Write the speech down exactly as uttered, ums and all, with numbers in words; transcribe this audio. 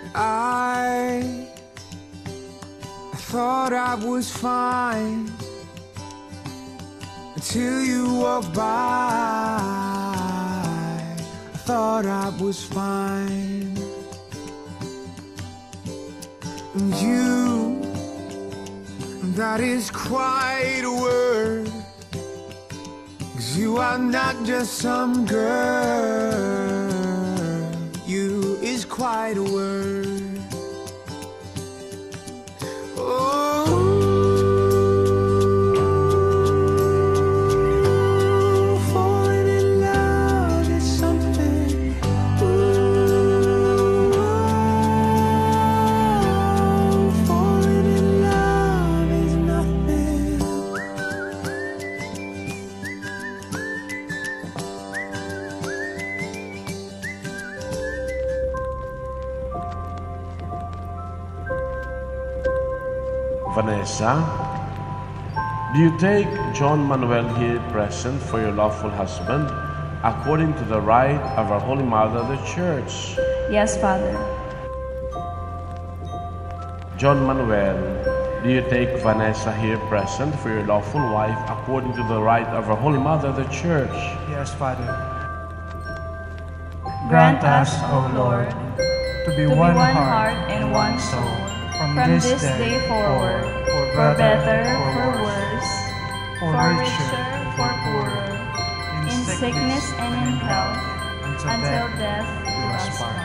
I, I thought I was fine until you walked by. I thought I was fine. And you, that is quite a word, 'cause you are not just some girl. You is quite a word. Vanessa, do you take John Manuel here present for your lawful husband, according to the rite of our Holy Mother, the Church? Yes, Father. John Manuel, do you take Vanessa here present for your lawful wife, according to the rite of our Holy Mother, the Church? Yes, Father. Grant us, O Lord, to be to one, be one heart heart and one soul, from, from this, this day forward, for better, for worse, for richer, for poorer, in sickness and in health, until death do us part.